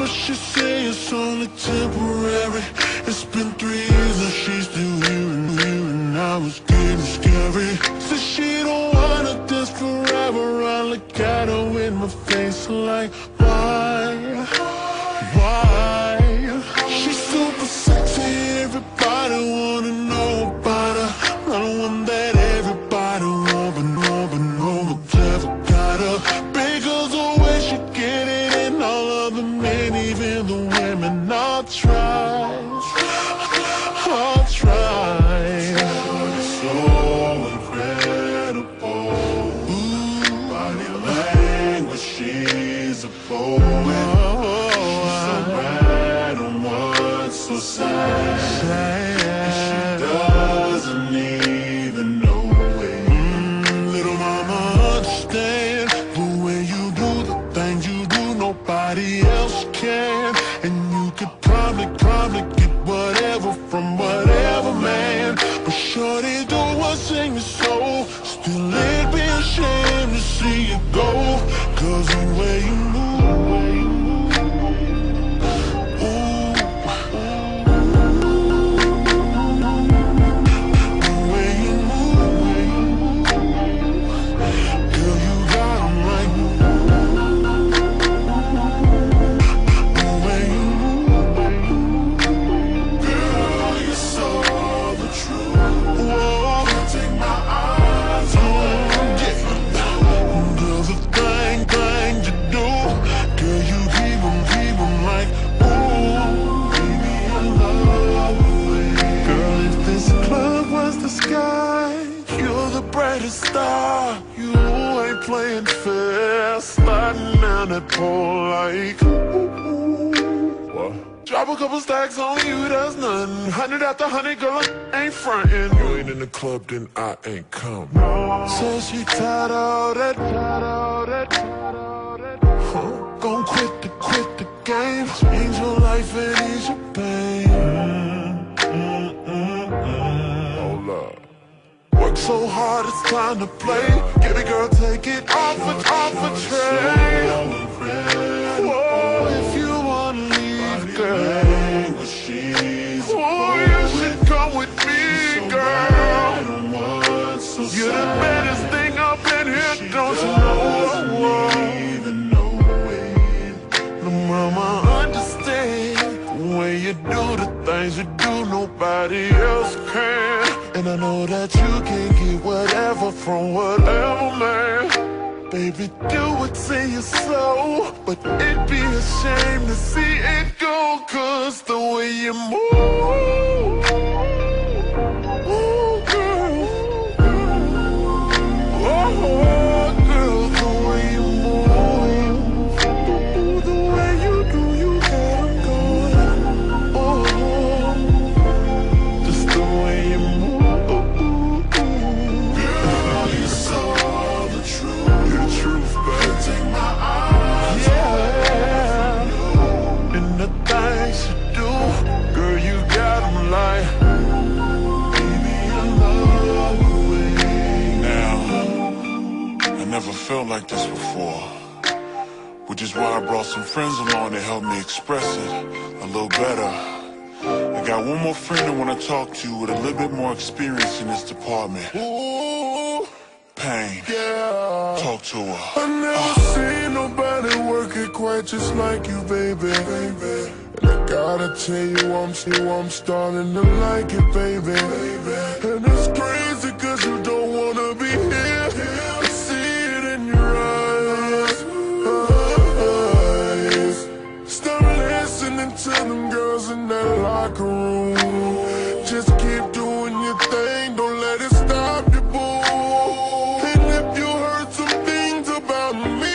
she say it's only temporary. It's been 3 years and she's still here and now it's getting scary. Says she don't wanna dance forever. I look at her in my face like, why? She's super sexy, everybody wanna know about her. I'm the one that everybody want, but no one ever got her. Because the way she get it in, all of the men, even the women, I'll try. So incredible. Body language, she's a poet. She's so bad on what's so sad. And she doesn't even know it. Little mama, understand the way you do the things you do, nobody else can. And you could probably get whatever from whatever man, but shorty do what's in your soul. Still it'd be a shame to see you go, cause the way you move, star, you ain't playing fair, sliding down that pole like what? Drop a couple stacks on you, that's nothing. 100 after 100, girl, I ain't frontin'. You ain't in the club, then I ain't come. So she tired all that, gon' quit the game. Change your life and ease your pain. Hold up. Work so hard, it's time to play. Give it, girl, take it off a tray. Whoa, if you wanna leave, girl, oh, you should come with me, girl. You're the baddest thing up in here, don't you know? No mama, understand the way you do the things you do, nobody else can. And I know that you can get whatever from whatever man. Baby, do what's in your soul, but it'd be a shame to see it go, cause the way you move, oh girl, oh girl, the way you move, the way you do, you got 'em going, oh, just the way you move. Never felt like this before, which is why I brought some friends along to help me express it a little better. I got one more friend I want to talk to with a little bit more experience in this department. Ooh, Pain, yeah. talk to her. I never seen nobody work it quite just like you, baby. And I gotta tell you, I'm starting to like it, baby. And it's crazy cause you don't wanna be here. I see it in your eyes. Stop listening to them girls in that locker room. Just keep doing your thing, don't let it stop you, boo. And if you heard some things about me,